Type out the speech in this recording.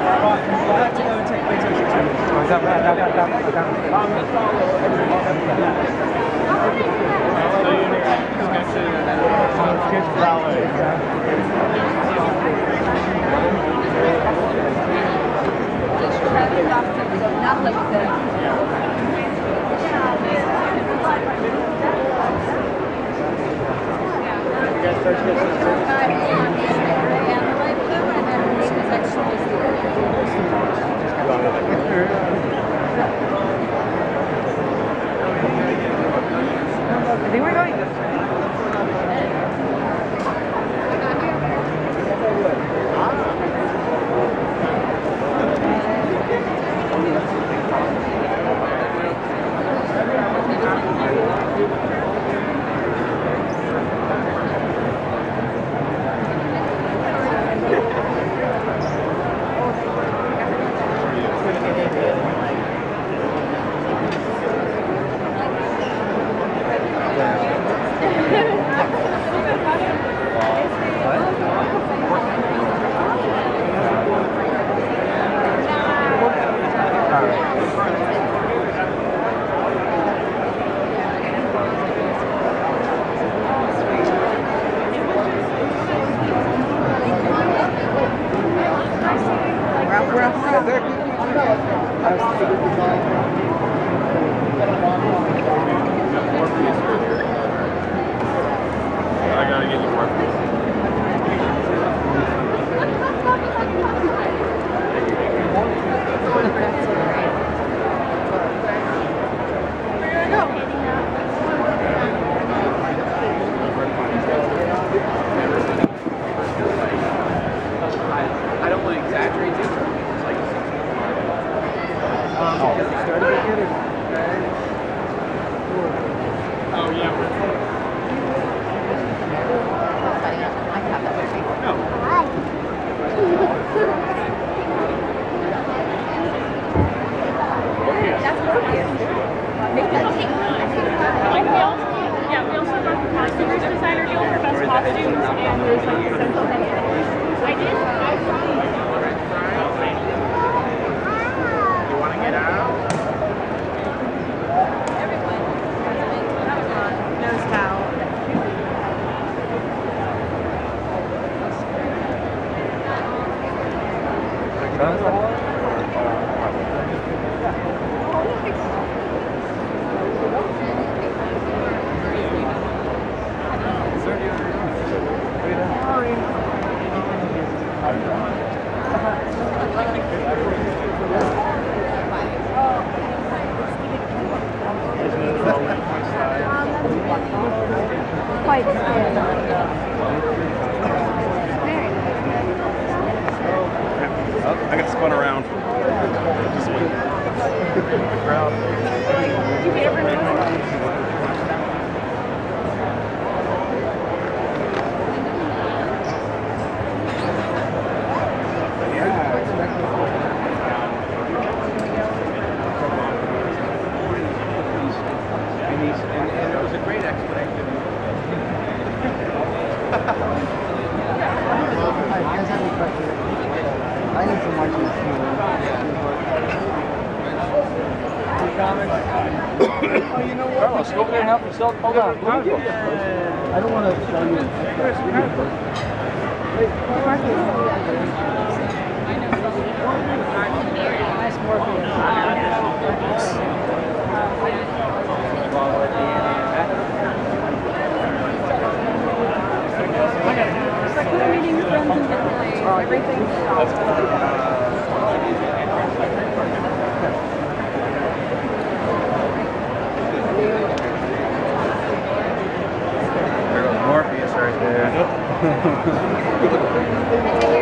I think we're going this way. I gotta get you more. I don't want to exaggerate it. It's like Oh yeah. We also got the costumes designer deal for best costumes, and there's like central I did. You want to get out? Nose towel. Quite Oh, I got spun around. Just wait. and it was a great explanation. I need some watches. Oh, you know what? Carlos, go over there and help yourself. Hold on. I don't want to show you. nice Morpheus. It's like when I'm meeting your friends and everything. There goes Morpheus right there.